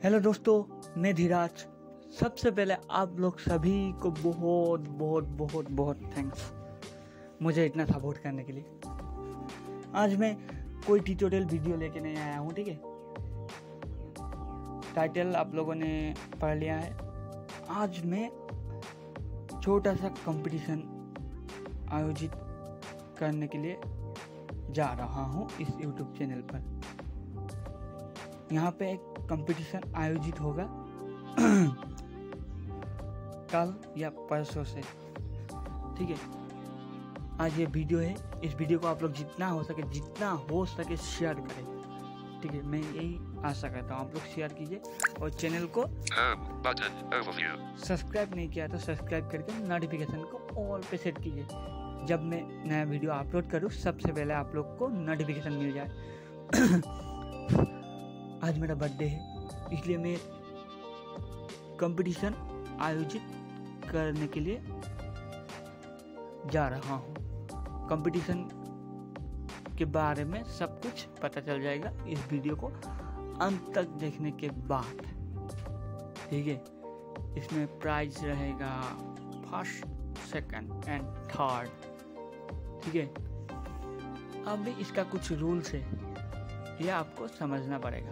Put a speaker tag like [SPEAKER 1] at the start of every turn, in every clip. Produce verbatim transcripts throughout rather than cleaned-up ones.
[SPEAKER 1] Hello दोस्तों, मैं धीराज। सबसे पहले आप लोग सभी को बहुत बहुत बहुत बहुत थैंक्स मुझे इतना सपोर्ट करने के लिए। आज मैं कोई ट्यूटोरियल वीडियो लेके नहीं आया हूँ, ठीक है। टाइटल आप लोगों ने पढ़ लिया है। आज मैं छोटा सा कंपटीशन आयोजित करने के लिए जा रहा हूँ इस यूट्यूब चैनल पर। यहाँ पे एक कंपटीशन आयोजित होगा कल या परसों से, ठीक है। आज ये वीडियो है। इस वीडियो को आप लोग जितना हो सके जितना हो सके शेयर करें, ठीक है। मैं यही आशा करता हूँ, आप लोग शेयर कीजिए और चैनल को सब्सक्राइब नहीं किया तो सब्सक्राइब करके नोटिफिकेशन को ऑल पे सेट कीजिए। जब मैं नया वीडियो अपलोड करूँ सबसे पहले आप लोग को नोटिफिकेशन मिल जाए। आज मेरा बर्थडे है, इसलिए मैं कंपटीशन आयोजित करने के लिए जा रहा हूँ। कंपटीशन के बारे में सब कुछ पता चल जाएगा इस वीडियो को अंत तक देखने के बाद, ठीक है। इसमें प्राइज रहेगा फर्स्ट, सेकंड एंड थर्ड, ठीक है। अब भी इसका कुछ रूल्स है, ये आपको समझना पड़ेगा।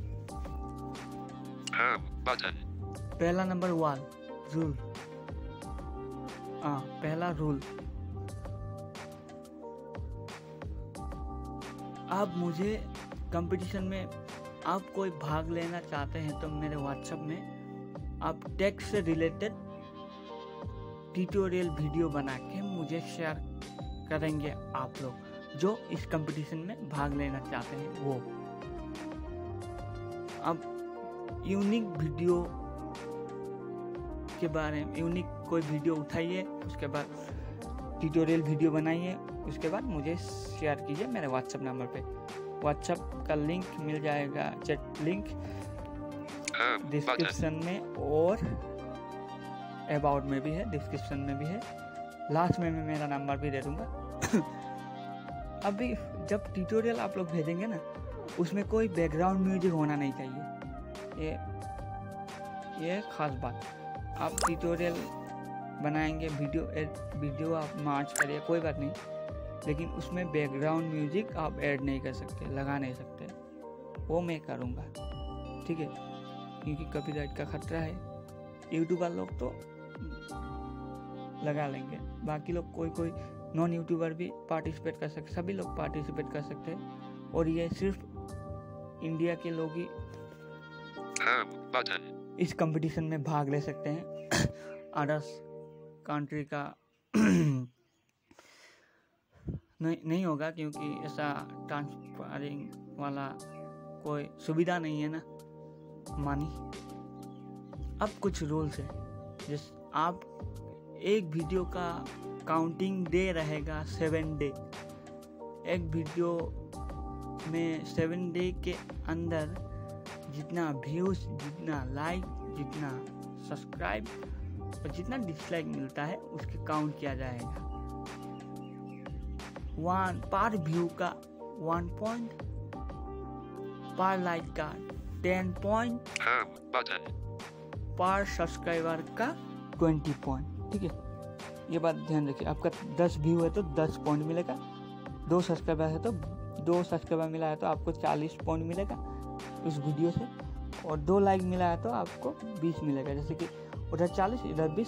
[SPEAKER 1] पहला नंबर वन रूल, हाँ पहला रूल, आप मुझे कंपटीशन में आप कोई भाग लेना चाहते हैं तो मेरे व्हाट्सएप में आप टेक से रिलेटेड ट्यूटोरियल वीडियो बना के मुझे शेयर करेंगे। आप लोग जो इस कंपटीशन में भाग लेना चाहते हैं वो अब यूनिक वीडियो के बारे में, यूनिक कोई वीडियो उठाइए, उसके बाद ट्यूटोरियल वीडियो बनाइए, उसके बाद मुझे शेयर कीजिए मेरे व्हाट्सएप नंबर पे। व्हाट्सएप का लिंक मिल जाएगा, चैट लिंक डिस्क्रिप्शन में और अबाउट में भी है, डिस्क्रिप्शन में भी है। लास्ट में मैं मेरा नंबर भी दे दूंगा। अभी जब ट्यूटोरियल आप लोग भेजेंगे ना, उसमें कोई बैकग्राउंड म्यूजिक होना नहीं चाहिए। ये ये खास बात। आप ट्यूटोरियल बनाएंगे, वीडियो वीडियो आप मार्च करिए, कोई बात नहीं, लेकिन उसमें बैकग्राउंड म्यूजिक आप ऐड नहीं कर सकते, लगा नहीं सकते। वो मैं करूँगा, ठीक है, क्योंकि कॉपीराइट का खतरा है। यूट्यूबर लोग तो लगा लेंगे, बाकी लोग कोई कोई नॉन यूट्यूबर भी पार्टिसिपेट कर सकते, सभी लोग पार्टिसिपेट कर सकते हैं। और ये सिर्फ इंडिया के लोग ही इस कंपटीशन में भाग ले सकते हैं। अदर्स कंट्री का नहीं नहीं होगा, क्योंकि ऐसा ट्रांसफरिंग वाला कोई सुविधा नहीं है ना, मानी। अब कुछ रूल्स है, जिस आप एक वीडियो का काउंटिंग डे रहेगा सेवन डे। एक वीडियो में सेवन डे के अंदर जितना व्यूज, जितना लाइक, जितना सब्सक्राइब और जितना डिसलाइक मिलता है उसके काउंट किया जाएगा। वन पर व्यू का वन पॉइंट, पर लाइक का टेन पॉइंट, पर सब्सक्राइबर का ट्वेंटी पॉइंट, ठीक है। ये बात ध्यान रखिए। आपका दस व्यू है तो दस पॉइंट मिलेगा, दो सब्सक्राइबर है तो दो सब्सक्राइबर मिला है तो आपको चालीस पॉइंट मिलेगा उस वीडियो से, और दो लाइक मिला है तो आपको बीस मिलेगा। जैसे कि उधर चालीस इधर बीस,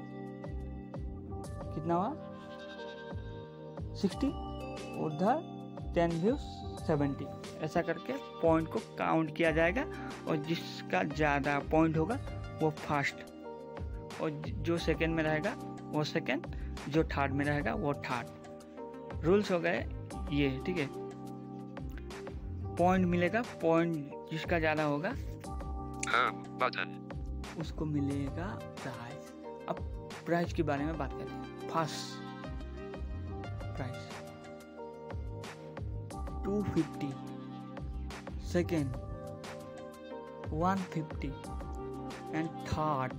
[SPEAKER 1] कितना हुआ सिक्सटी, उधर टेन व्यूज सेवेंटी। ऐसा करके पॉइंट को काउंट किया जाएगा, और जिसका ज़्यादा पॉइंट होगा वो फर्स्ट, और जो सेकंड में रहेगा वो सेकंड, जो थर्ड में रहेगा वो थर्ड। रूल्स हो गए ये, ठीक है। पॉइंट मिलेगा, पॉइंट जिसका ज़्यादा होगा उसको मिलेगा प्राइज। अब प्राइज के बारे में बात करते हैं। First prize two fifty, second one fifty and third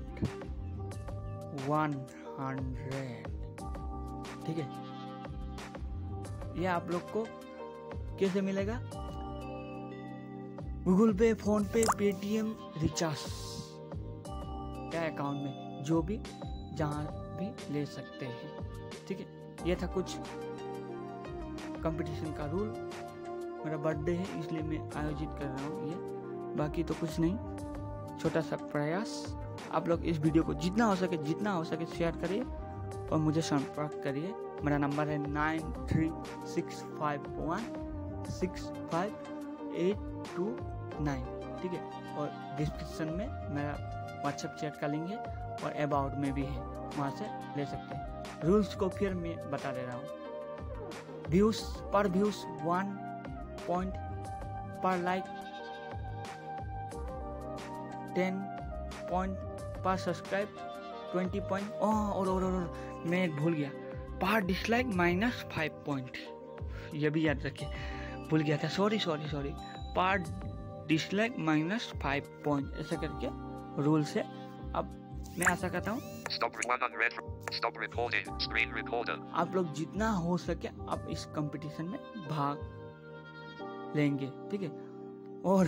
[SPEAKER 1] one hundred, ठीक है। ये आप लोग को कैसे मिलेगा? गूगल पे, फोन पे, पेटीएम, रिचार्ज क्या अकाउंट में जो भी जहाँ भी ले सकते हैं। ठीक है, ये था कुछ कंपटीशन का रूल। मेरा बर्थडे है इसलिए मैं आयोजित कर रहा हूँ ये, बाकी तो कुछ नहीं। छोटा सा प्रयास, आप लोग इस वीडियो को जितना हो सके जितना हो सके शेयर करिए और मुझे संपर्क करिए। मेरा नंबर है nine three six five one six five eight two nine. ठीक है, और डिस्क्रिप्शन में मेरा व्हाट्सएप चैट का लिंक है और अबाउट में भी है, वहाँ से ले सकते हैं। रूल्स को फिर मैं बता दे रहा हूँ। व्यूज पर व्यूज वन पॉइंट पर लाइक, टेन पॉइंट पर सब्सक्राइब, ट्वेंटी पॉइंट और, और, और, और मैं एक भूल गया, पर डिसलाइक माइनस फाइव पॉइंट, ये भी याद रखिए, भूल गया था, सॉरी सॉरी सॉरी पर डिसलाइक माइनस फाइव पॉइंट, ऐसा करके रूल से। अब मैं आशा करता हूँ आप लोग जितना हो सके आप इस कंपटीशन में भाग लेंगे। ठीक है, और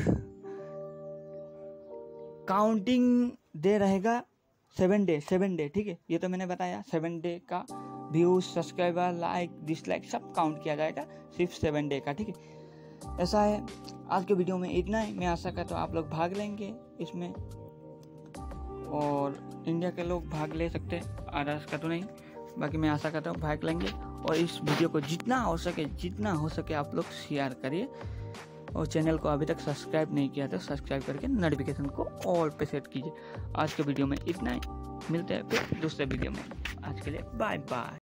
[SPEAKER 1] काउंटिंग डे रहेगा सेवन डे सेवन डे ठीक है, ये तो मैंने बताया। सेवन डे का व्यूज, सब्सक्राइबर, लाइक, डिसलाइक सब काउंट किया जाएगा सिर्फ सेवन डे का। ठीक है, ऐसा है। आज के वीडियो में इतना ही। मैं आशा करता हूँ आप लोग भाग लेंगे इसमें, और इंडिया के लोग भाग ले सकते हैं, अदर्स का तो नहीं। बाकी मैं आशा करता हूँ भाग लेंगे, और इस वीडियो को जितना हो सके जितना हो सके आप लोग शेयर करिए, और चैनल को अभी तक सब्सक्राइब नहीं किया तो सब्सक्राइब करके नोटिफिकेशन को ऑल पे सेट कीजिए। आज के वीडियो में इतना ही, मिलते हैं फिर दूसरे वीडियो में। आज के लिए बाय बाय।